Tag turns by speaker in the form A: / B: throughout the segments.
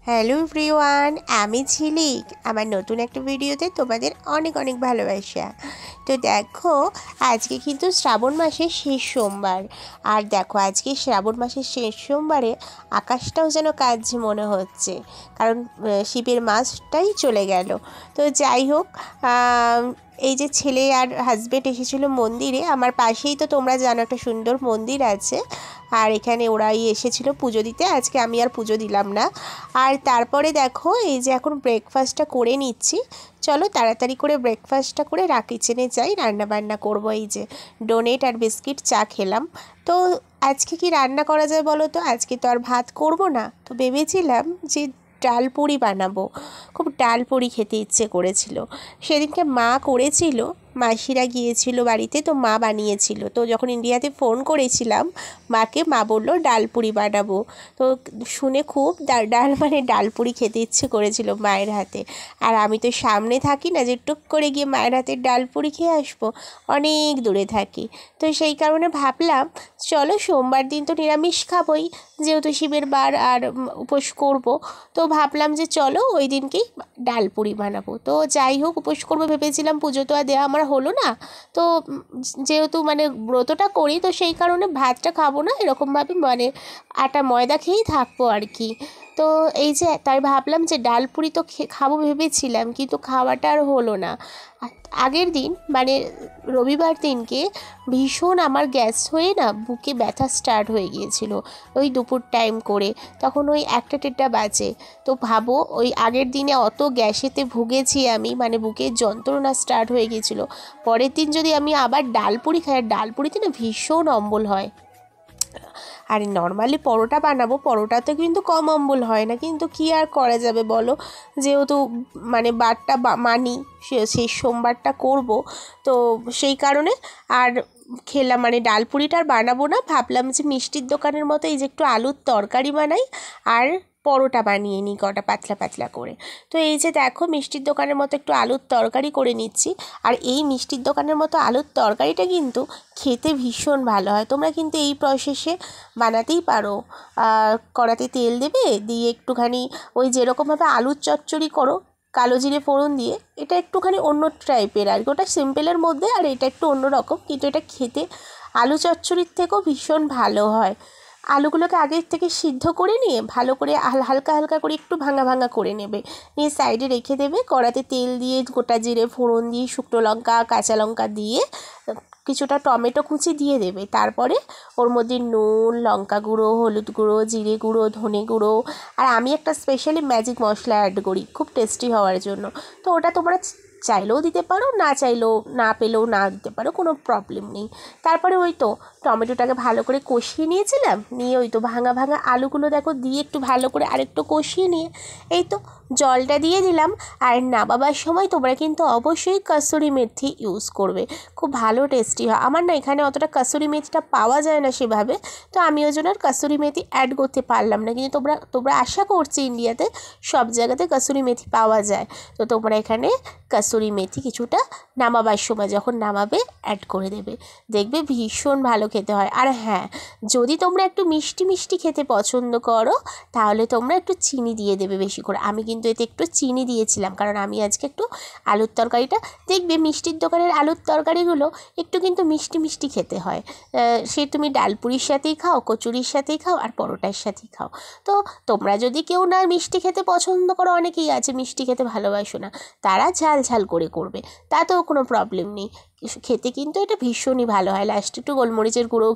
A: Hello everyone, আমি ঝিলিক। আমার নতুন একটা ভিডিওতে তোমাদের অনেক অনেক ভালোবাসা। তো দেখো, আজকে কিন্তু শ্রাবণ মাসের শেষ সোমবার। আর দেখো, আজকে শ্রাবণ মাসের শেষ সোমবারে আকাশটাও যেন কাঁদছে মনে হচ্ছে, কারণ শিবের মাসটাই চলে গেল। তো যাই হোক, এই যে ছেলে আর হাজব্যান্ড এসেছিলো মন্দিরে, আমার পাশেই তো তোমরা জানো একটা সুন্দর মন্দির আছে, আর এখানে ওরাই এসেছিলো পুজো দিতে। আজকে আমি আর পুজো দিলাম না। আর তারপরে দেখো, এই যে এখন ব্রেকফাস্টটা করে নিচ্ছি। চলো তাড়াতাড়ি করে ব্রেকফাস্টটা করে কিচেনে যাই, রান্না বান্না করবো। এই যে ডোনেট আর বিস্কিট চা খেলাম। তো আজকে কি রান্না করা যায় বলো তো? আজকে তো আর ভাত করব না, তো ভেবেছিলাম যে ডাল পুরি বানাবো। খুব ডাল পুরি খেতে ইচ্ছে করেছিল। সেদিনকে মা করেছিল, মাসিরা গিয়েছিল বাড়িতে, তো মা বানিয়েছিল। তো যখন ইন্ডিয়াতে ফোন করেছিলাম মাকে, মা বললো ডাল পুরি বানাবো। তো শুনে খুব ডাল মানে ডাল পুরি খেতে ইচ্ছে করেছিল মায়ের হাতে। আর আমি তো সামনে থাকি না যে টুক করে গিয়ে মায়ের হাতে ডাল পুরি খেয়ে আসবো, অনেক দূরে থাকি। তো সেই কারণে ভাবলাম চলো, সোমবার দিন তো নিরামিষ খাবোই, যেহেতু শিবের বার, আর উপোস করব। তো ভাবলাম যে চলো ওই দিনকেই ডাল পুরি বানাবো। তো যাই হোক, উপোস করবো ভেবেছিলাম, পুজো তো আর দেওয়া আমার হলো না। তো যেহেতু মানে ব্রতটা করি, তো সেই কারণে ভাতটা খাবো না, এরকমভাবে মানে আটা ময়দা খেয়েই থাকবো আর কি। তো এই যে তাই ভাবলাম যে ডাল পুরি তো খাবো ভেবেছিলাম, কিন্তু খাওয়াটা আর হলো না। আগের দিন মানে রবিবার দিনকে ভীষণ আমার গ্যাস হয়ে না বুকে ব্যথা স্টার্ট হয়ে গিয়েছিল, ওই দুপুর টাইম করে, তখন ওই 1টা বাজে। তো ভাবো, ওই আগের দিনে অত গ্যাসেতে ভুগেছি আমি, মানে বুকের যন্ত্রণা স্টার্ট হয়ে গিয়েছিলো। পরের দিন যদি আমি আবার ডাল পুরি খাই, আর ডাল পুরিতে না ভীষণ অম্বল হয়। আর নর্মালি পরোটা বানাবো, পরোটাতে কিন্তু কম অম্বল হয় না, কিন্তু কি আর করা যাবে বলো, যেহেতু মানে বারটা মানি, শেষ সোমবারটা করব, তো সেই কারণে আর খেলাম, মানে ডাল পুরিটা আর বানাবো না। ভাবলাম যে মিষ্টির দোকানের মতো এই যে একটু আলুর তরকারি বানাই, আর পরোটা বানিয়ে নিই কটা পাতলা পাতলা করে। তো এই যে দেখো, মিষ্টির দোকানের মতো একটু আলুর তরকারি করে নিচ্ছি। আর এই মিষ্টির দোকানের মতো আলুর তরকারিটা কিন্তু খেতে ভীষণ ভালো হয়। তোমরা কিন্তু এই প্রসেসে বানাতেই পারো। কড়াতে তেল দেবে, দিয়ে একটুখানি ওই যেরকমভাবে আলুর চচ্চড়ি করো কালো জিরে ফোড়ন দিয়ে, এটা একটুখানি অন্য টাইপের আর কি। ওটা সিম্পলের মধ্যে, আর এটা একটু অন্য রকম, কিন্তু এটা খেতে আলু চচ্চড়ির থেকেও ভীষণ ভালো হয়। আলুগুলোকে আগের থেকে সিদ্ধ করে নিয়ে ভালো করে হালকা হালকা করে একটু ভাঙা ভাঙা করে নেবে, নিয়ে সাইডে রেখে দেবে। কড়াতে তেল দিয়ে গোটা জিরে ফোড়ন দিয়ে শুকনো লঙ্কা কাঁচা লঙ্কা দিয়ে কিছুটা টমেটো কুচি দিয়ে দেবে। তারপরে ওর মধ্যে নুন, লঙ্কা গুঁড়ো, হলুদ গুঁড়ো, জিরে গুঁড়ো, ধনে গুঁড়ো, আর আমি একটা স্পেশালি ম্যাজিক মশলা অ্যাড করি খুব টেস্টি হওয়ার জন্য। তো ওটা তোমরা চাইলেও দিতে পারো, না চাইলেও না পেলেও না দিতে পারো, কোনো প্রবলেম নেই। তারপরে ওই তো টমেটোটাকে ভালো করে কষিয়ে নিয়েছিলাম, নিয়ে ওই তো ভাঙা ভাঙা আলুগুলো দেখো দিয়ে একটু ভালো করে আরেকটু কষিয়ে নিয়ে এই তো জলটা দিয়ে দিলাম। আর নামাবার সময় তোমরা কিন্তু অবশ্যই কসুরি মেথি ইউজ করবে, খুব ভালো টেস্টি হয়। আমার না এখানে অতটা কসুরি মেথিটা পাওয়া যায় না সেভাবে, তো আমি ওই জন্য আর কসুরি মেথি অ্যাড করতে পারলাম না। কিন্তু তোমরা আশা করছি ইন্ডিয়াতে সব জায়গাতে কসুরি মেথি পাওয়া যায়। তো তোমরা এখানে কসুরি মেথি কিছুটা নামাবার সময় যখন নামাবে অ্যাড করে দেবে, দেখবে ভীষণ ভালো খেতে হয়। আর হ্যাঁ, যদি তোমরা একটু মিষ্টি মিষ্টি খেতে পছন্দ করো, তাহলে তোমরা একটু চিনি দিয়ে দেবে বেশি করে। আমি কিন্তু এতে একটু চিনি দিয়েছিলাম, কারণ আমি আজকে একটু আলুর তরকারিটা, দেখবে মিষ্টির দোকানের আলুর তরকারিগুলো একটু কিন্তু মিষ্টি মিষ্টি খেতে হয়। সে তুমি ডাল পুরির সাথেই খাও, কচুরির সাথেই খাও, আর পরোটার সাথেই খাও। তো তোমরা যদি কেউ না মিষ্টি খেতে পছন্দ করো, অনেকেই আছে মিষ্টি খেতে ভালোবাসো না, তারা ঝাল ঝাল করে করবে, তাতেও কোনো প্রবলেম নেই। খেতে কিন্তু এটা ভীষণই ভালো হয়। লাস্টে একটু গোলমরিচের গুঁড়োও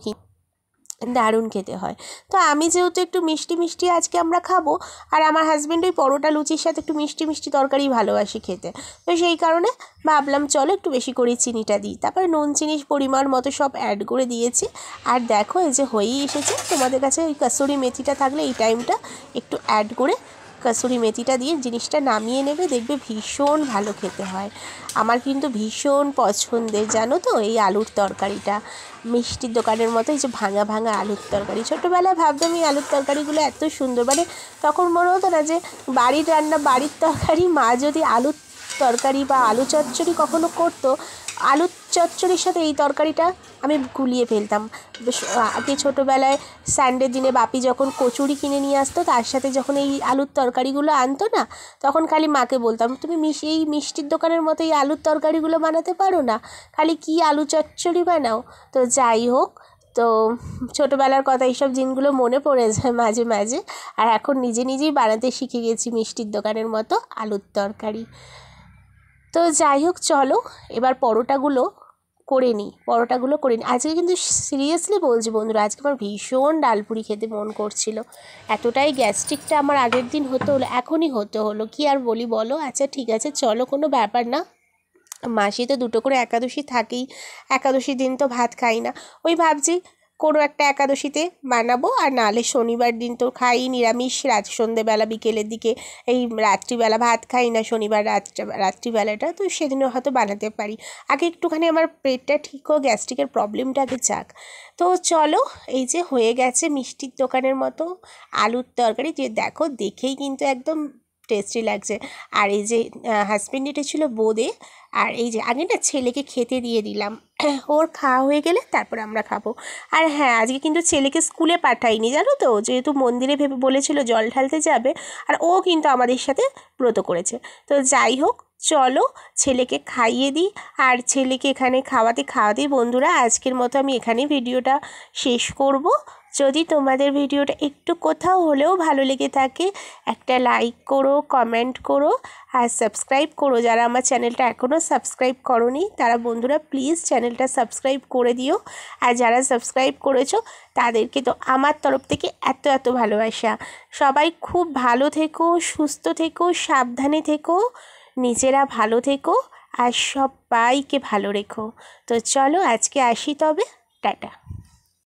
A: দারুণ খেতে হয়। তো আমি যেহেতু একটু মিষ্টি মিষ্টি আজকে আমরা খাবো, আর আমার হাজব্যান্ড ওই পরোটা লুচির সাথে একটু মিষ্টি মিষ্টি তরকারি ভালোবাসি খেতে, তো সেই কারণে ভাবলাম চলো একটু বেশি করে চিনিটা দিই। তারপরে নুন চিনি পরিমাণ মতো সব অ্যাড করে দিয়েছি। আর দেখো, এই যে হয়েই এসেছে। তোমাদের কাছে ওই কসুরি মেথিটা থাকলে এই টাইমটা একটু অ্যাড করে কসুরি মেথিটা দিয়ে জিনিসটা নামিয়ে নেবে, দেখবে ভীষণ ভালো খেতে হয়। আমার কিন্তু ভীষণ পছন্দের, জানো তো, এই আলুর তরকারিটা মিষ্টির দোকানের মতো। এই যে ভাঙা ভাঙা আলুর তরকারি, ছোটোবেলায় ভাবতাম এই আলুর তরকারিগুলো এত সুন্দর, মানে তখন মনে হতো না যে বাড়ির রান্না বাড়ির তরকারি। মা যদি আলুর তরকারি বা আলু চচ্চড়ি কখনো করতো, আলুর চচ্চড়ির সাথে এই তরকারিটা আমি গুলিয়ে ফেলতাম। আগে ছোটোবেলায় সানডের দিনে বাপি যখন কচুরি কিনে নিয়ে আসতো, তার সাথে যখন এই আলুর তরকারিগুলো আনতো না, তখন খালি মাকে বলতাম, তুমি এই মিষ্টির দোকানের মতো এই আলুর তরকারিগুলো বানাতে পারো না, খালি কি আলু চচ্চড়ি বানাও। তো যাই হোক, তো ছোটোবেলার কথা এইসব দিনগুলো মনে পড়ে যায় মাঝে মাঝে। আর এখন নিজে নিজেই বানাতে শিখে গেছি মিষ্টির দোকানের মতো আলুর তরকারি। তো যাই হোক, চলো এবার পরোটাগুলো করে নিই। আজকে কিন্তু সিরিয়াসলি বলছি বন্ধুরা, আজকে আমার ভীষণ ডালপুরি খেতে মন করছিল। এতটাই গ্যাস্ট্রিকটা আমার আগের দিন হতে হলো, এখনই হতে হলো, কি আর বলি বলো। আচ্ছা ঠিক আছে, চলো, কোনো ব্যাপার না। মাসে তো 2টো করে একাদশী থাকেই, একাদশীর দিন তো ভাত খাই না। ওই ভাবছি কোনো একটা একাদশীতে বানাবো, আর নাহলে শনিবার দিন তো খাই নিরামিষ, সন্ধেবেলা বিকেলের দিকে, এই রাত্রিবেলা ভাত খাই না শনিবার রাত্রিবেলাটা, তো সেদিনও হয়তো বানাতে পারি। আগে একটুখানি আমার পেটটা ঠিক হোক, গ্যাস্ট্রিকের প্রবলেমটা আগে যাক। তো চলো, এই যে হয়ে গেছে মিষ্টির দোকানের মতো আলুর তরকারি, যে দেখো দেখেই কিন্তু একদম টেস্টি লাগছে। আর এই যে হাজব্যান্ড, এটা ছিল বোঁদে। আর এই যে আগে না ছেলেকে খেতে দিয়ে দিলাম, ওর খাওয়া হয়ে গেলে তারপর আমরা খাবো। আর হ্যাঁ, আজকে কিন্তু ছেলেকে স্কুলে পাঠাইনি, জানো তো, যেহেতু মন্দিরে বলেছিল জল ঢালতে যাবে, আর ও কিন্তু আমাদের সাথে ব্রত করেছে। তো যাই হোক, চলো ছেলেকে খাইয়ে দিই। আর ছেলেকে এখানে খাওয়াতে বন্ধুরা, আজকের মতো আমি এখানেই ভিডিওটা শেষ করব। যদি তোমাদের ভিডিওটা একটু কোথাও হলেও ভালো লেগে থাকে, একটা লাইক করো, কমেন্ট করো, আর সাবস্ক্রাইব করো। যারা আমার চ্যানেলটা এখনও সাবস্ক্রাইব করোনি, তারা বন্ধুরা প্লিজ চ্যানেলটা সাবস্ক্রাইব করে দিও। আর যারা সাবস্ক্রাইব করেছো তাদেরকে তো আমার তরফ থেকে এত এত ভালোবাসা। সবাই খুব ভালো থেকো, সুস্থ থেকো, সাবধানে থেকো, নিজেরা ভালো থেকো, আর সবাইকে ভালো রেখো। তো চলো আজকে আসি তবে, টাটা।